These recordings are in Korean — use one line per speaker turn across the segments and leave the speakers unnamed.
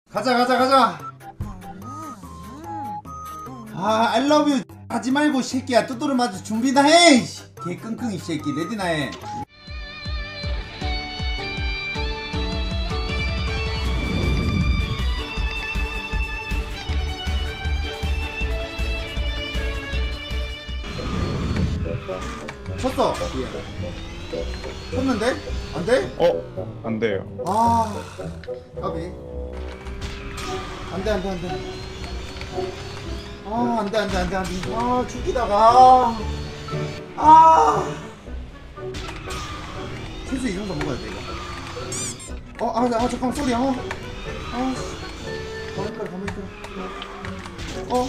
가자 가자 가자. 아 I love you 하지 말고 새끼야. 뚜뚜를 맞을 준비나 해. 개 끙끙이 새끼. 레디나 해. 쳤어. 쳤는데? 안 돼?
안 돼요.
아, 까비. 안 돼, 안 돼, 안 돼. 아, 안 돼, 안 돼, 안 돼, 안 돼. 아, 죽기다가. 아. 최소 이 정도 먹어야 돼, 이거. 잠깐만, 쏘리, 아, 씨. 가만히 있거라, 가만히 있거라.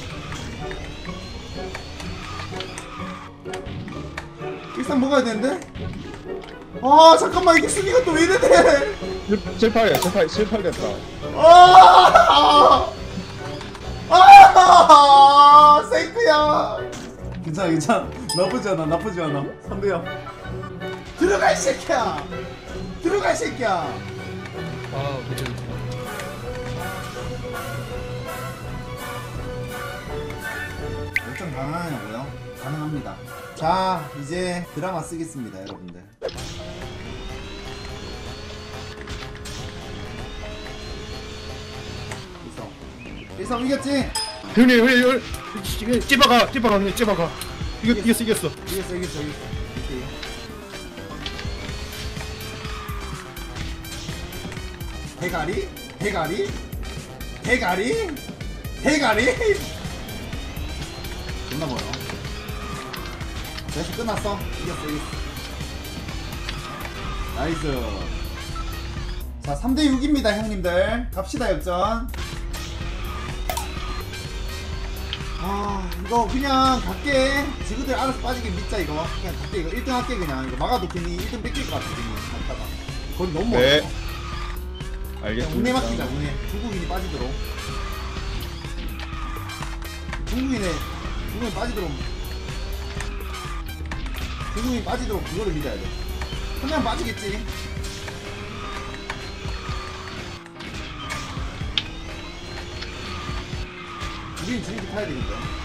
일단 먹어야 되는데? 아, 잠깐만, 이게 수비가 또 왜 이래 돼?
실패했다.
생크야. 괜찮아, 괜찮아. 나쁘지 않아, 나쁘지 않아. 3대0. 들어가, 이 새끼야. 들어가, 이 새끼야.
아, 그쵸.
결정 가능하냐고요? 가능합니다. 자, 이제 드라마 쓰겠습니다, 여러분들. 일성 이겼지?
형님, 찝어가, 형님, 찝어가. 이겼어.
이겼어. 대가리? 존나 멀어. 다시 끝났어. 이겼어. 나이스. 자, 3대6입니다, 형님들. 갑시다, 역전. 아, 이거 그냥 갈게. 지구들 알아서 빠지게 믿자, 이거. 그냥 갈게, 이거 1등 할게, 그냥. 이거 막아도 괜히 1등 뺏길 것 같아, 괜히. 갔다가. 거기 너무 멀어.
네.
그냥
알겠습니다.
운에 맡기자, 운에. 중국인이 빠지도록. 중국인 빠지도록. 중국인 빠지도록 그거를 믿어야 돼. 한 명 빠지겠지. 우린 중국이 타야 되겠다.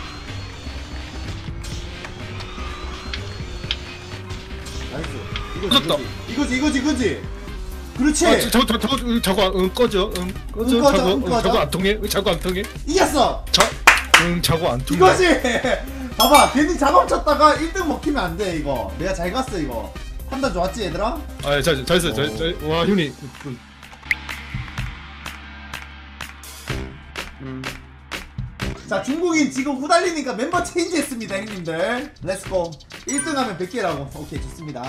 나이스.
꺼졌다.
이거지. 그렇지.
저거 꺼져. 저거 안 통해.
이겼어.
저거 안 통해.
이거지. 봐봐, 괜히 자방 쳤다가 1등 먹히면 안 돼, 이거. 내가 잘 갔어, 이거. 판단 좋았지, 얘들아?
아, 잘했어. 와, 형님.
자, 중국인 지금 후달리니까 멤버 체인지 했습니다, 형님들. 렛츠고. 1등 하면 100개라고. 오케이, 좋습니다.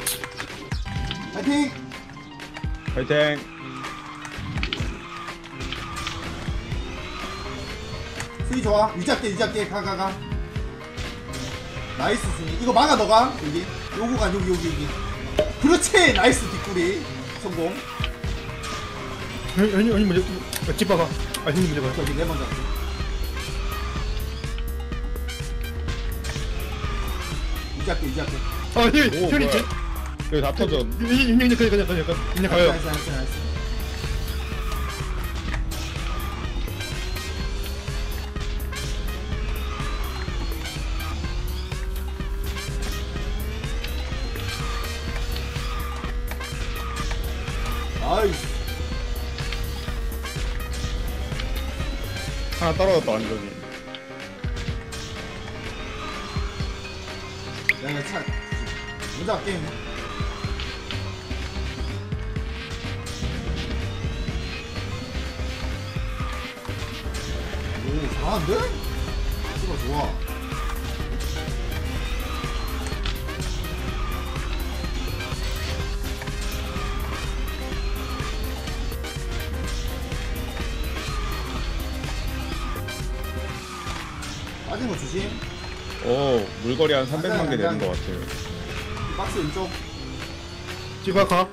파이팅!
파이팅.
수위 좋아. 유지할게. 가. 나이스, 수위. 이거 막아, 너가. 여기. 요거가, 여기. 그렇지! 나이스, 뒷구리. 성공.
형님 먼저 찝어가. 아, 형님 먼저 가.
여기 내 먼저. 유지할게.
아, 형님.
뭐야. 여기 다 터져.
형님 그냥 가요.
나이스. 나이스.
하나 떨어졌다 완전히.
내가 차 먼저 할게. 오, 잘하는데? 좋아. 빠진 거 조심.
오, 물거리 한 300만 개 되는 것 같아요.
이 박스 왼쪽.
찝어가.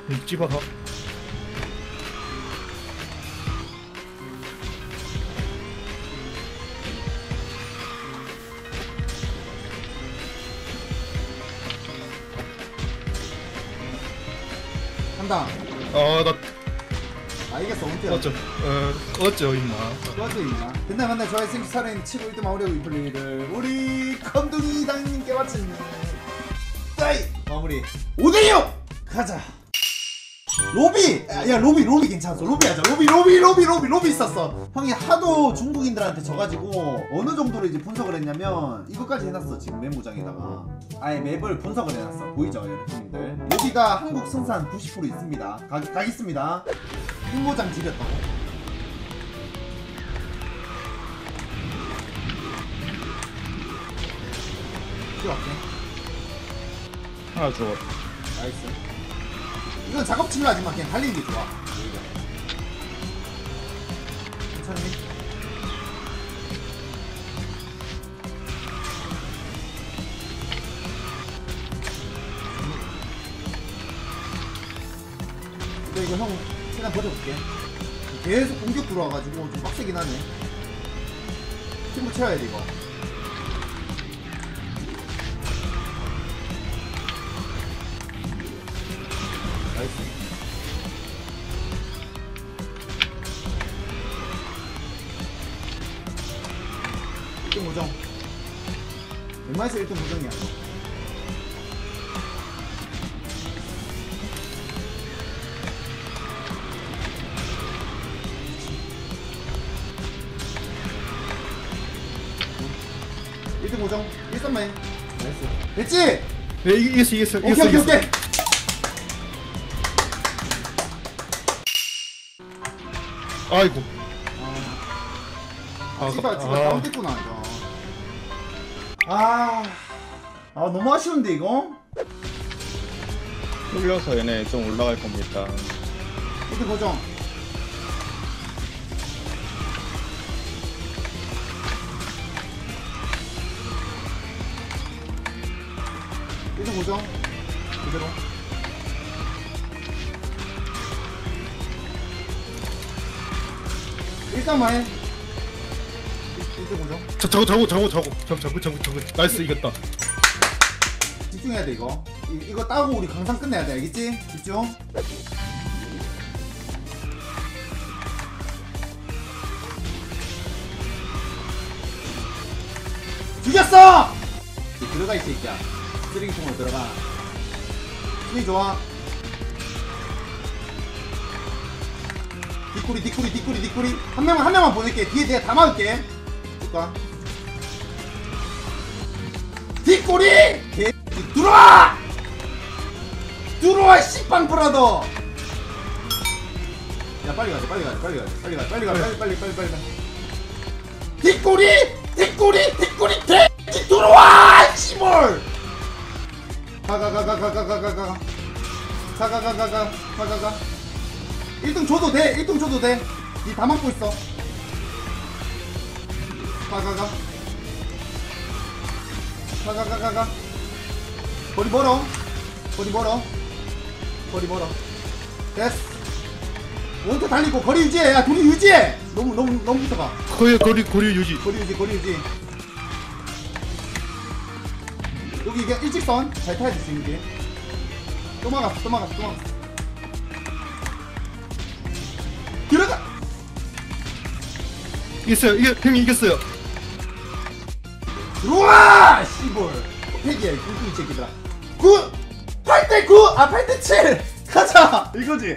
한다.
나
아 이겼어 원투야.
어쩌 임마.
그거죠 임마. 근데 맨날 좋아해 생기 살아있는 치고 1등 마무리하고 이 플레이를 우리 검둥이 당님께 마쳤네. 짜이 마무리 5대6 가자. 로비! 야 로비 괜찮았어. 로비 하자. 로비 있었어. 형이 하도 중국인들한테 져가지고 어느 정도로 이제 분석을 했냐면 이것까지 해놨어. 지금 메모장에다가 아예 맵을 분석을 해놨어. 보이죠 여러분들. 로비가 한국 승산 90% 있습니다. 가겠습니다. 메모장 지렸다고. 뛰어갈게.
하나 죽었.
나이스. 이건 작업치료 하지만 그냥 달리는 게 좋아. 천천히. 근데 이거 형 최대한 버텨볼게. 계속 공격 들어와가지고 좀 빡세긴 하네. 팀부 채워야 돼 이거. 나이스. 1등 고정. 웬만해서 1등 고정이야. 고정 1선만 해. 나이스. 됐지?
네 이겼어.
오케이.
아이고.
씨발 잘못했구나 이거. 아 너무 아쉬운데 이거?
뚫려서 얘네 좀 올라갈 겁니다.
이렇게 고정. 이렇게 고정. 그대로. 일단만 해. 이렇게 고정.
저거. 나이스 이겼다.
집중해야 돼 이거. 이거 따고 우리 강상 끝내야 돼. 알겠지? 집중. 죽였어! 들어가 이 새끼야. 쓰레기통으로 들어가. 힘이 좋아. 뒷구리. 한 명만 보낼게. 뒤에 내가 다 막을게. 줄까? 뒷구리! 개 들어와! 들어와 씨빵 브라더! 야 빨리 가자. 빨리. 뒷구리 개 들어와! 씨발! 가. 1등 줘도 돼. 니 다 막고 있어. 가. 거리 멀어. 됐어. 원투 달리고 거리 유지해. 야 둘이 유지해. 너무 붙어가.
거리 유지.
거리 유지. 여기 이게 일직선 잘 타야 될 수 있는 게. 또 막았어. 들어가.
형이 이겼어요.
들어와! 씨볼. 팩이야 이 꿀꿀이 새끼들아. 8대9! 8대7! 가자! 이거지.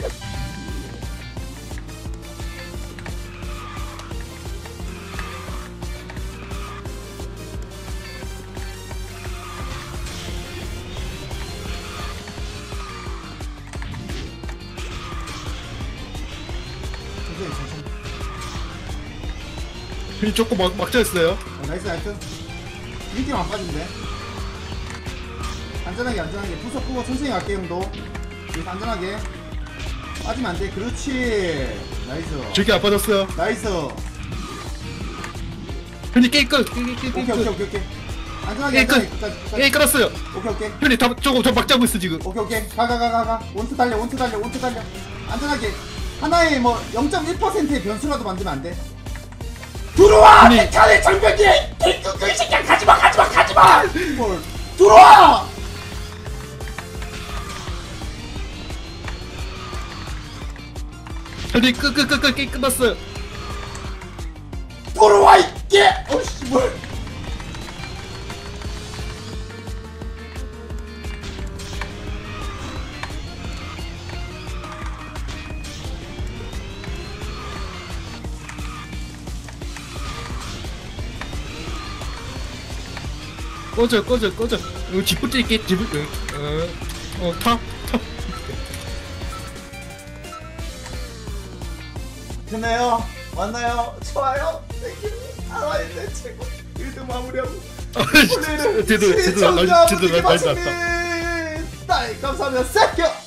천천히.
형이 조금 막자했어요.
나이스. 1팀 안 빠지면 돼. 안전하게. 부서 끄고 천천히 갈게 형도. 여기서 안전하게. 빠지면 안 돼. 그렇지. 나이스.
저기 안 빠졌어요.
나이스.
형님 게임 끝.
오케이. 안전하게.
게임 끝났어요.
오케이.
형님 저거 막자고 있어 지금.
오케이. 가. 원투 달려. 안전하게. 하나에 뭐 0.1%의 변수라도 만들면 안 돼. 들어와!
아니.
백탄의 장벽이야! 이 새끼야! 가지마! 뭘. 들어와!
형님 게임 끝났어요.
돌아와 있게. 어씨 뭘?
꺼져. 이거 지붕 뛸게 지붕. 타.
됐나요? 왔나요? 좋아요. 땡큐. 알아있네 최고. 1등 마무리하고. 플레이를
제대로
시청자분들께
제대로
마칩니다. 감사합니다. 땡큐.